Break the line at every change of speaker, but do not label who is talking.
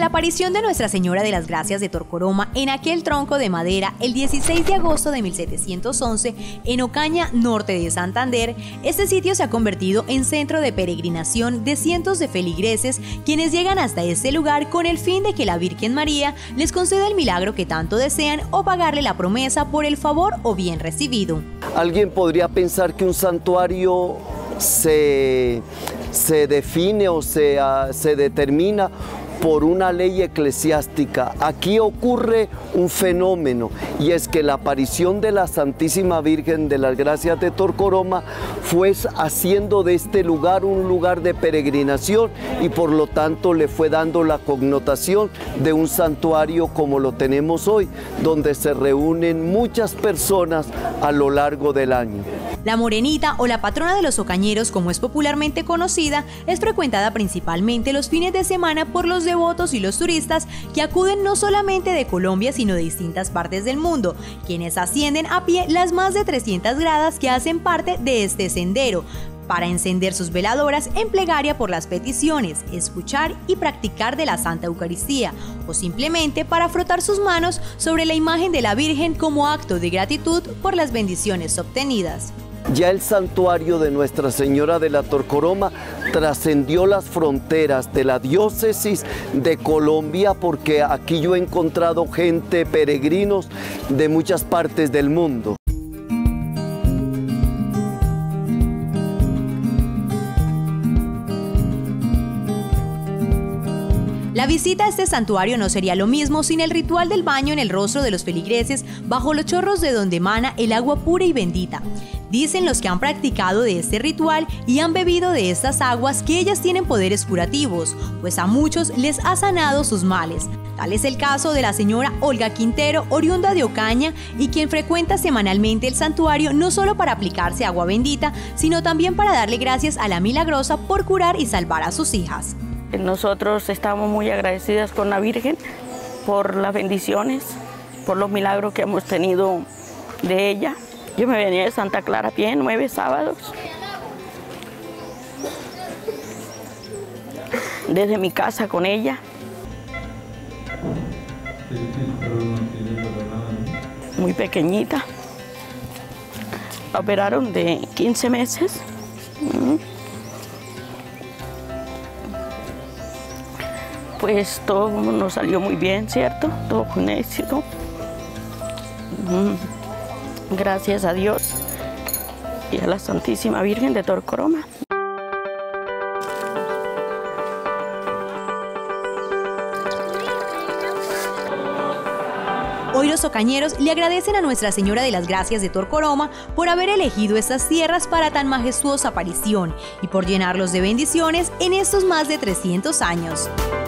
la aparición de Nuestra Señora de las Gracias de Torcoroma en aquel tronco de madera el 16 de agosto de 1711 en Ocaña, norte de Santander, este sitio se ha convertido en centro de peregrinación de cientos de feligreses quienes llegan hasta este lugar con el fin de que la Virgen María les conceda el milagro que tanto desean o pagarle la promesa por el favor o bien recibido.
Alguien podría pensar que un santuario se define o se determina por una ley eclesiástica. Aquí ocurre un fenómeno y es que la aparición de la Santísima Virgen de las Gracias de Torcoroma fue haciendo de este lugar un lugar de peregrinación y por lo tanto le fue dando la connotación de un santuario como lo tenemos hoy, donde se reúnen muchas personas a lo largo del año.
La Morenita, o la patrona de los ocañeros como es popularmente conocida, es frecuentada principalmente los fines de semana por los devotos y los turistas que acuden no solamente de Colombia sino de distintas partes del mundo, quienes ascienden a pie las más de 300 gradas que hacen parte de este sendero, para encender sus veladoras en plegaria por las peticiones, escuchar y practicar de la Santa Eucaristía, o simplemente para frotar sus manos sobre la imagen de la Virgen como acto de gratitud por las bendiciones obtenidas.
Ya el santuario de Nuestra Señora de la Torcoroma trascendió las fronteras de la diócesis de Colombia, porque aquí yo he encontrado gente, peregrinos de muchas partes del mundo.
La visita a este santuario no sería lo mismo sin el ritual del baño en el rostro de los feligreses bajo los chorros de donde emana el agua pura y bendita. Dicen los que han practicado de este ritual y han bebido de estas aguas que ellas tienen poderes curativos, pues a muchos les ha sanado sus males. Tal es el caso de la señora Olga Quintero, oriunda de Ocaña, y quien frecuenta semanalmente el santuario no solo para aplicarse agua bendita, sino también para darle gracias a la Milagrosa por curar y salvar a sus hijas.
Nosotros estamos muy agradecidas con la Virgen por las bendiciones, por los milagros que hemos tenido de ella. Yo me venía de Santa Clara a pie 9 sábados, desde mi casa con ella. Muy pequeñita. La operaron de 15 meses. Pues todo nos salió muy bien, ¿cierto? Todo con éxito. Gracias a Dios y a la Santísima Virgen de Torcoroma.
Hoy los ocañeros le agradecen a Nuestra Señora de las Gracias de Torcoroma por haber elegido estas tierras para tan majestuosa aparición y por llenarlos de bendiciones en estos más de 300 años.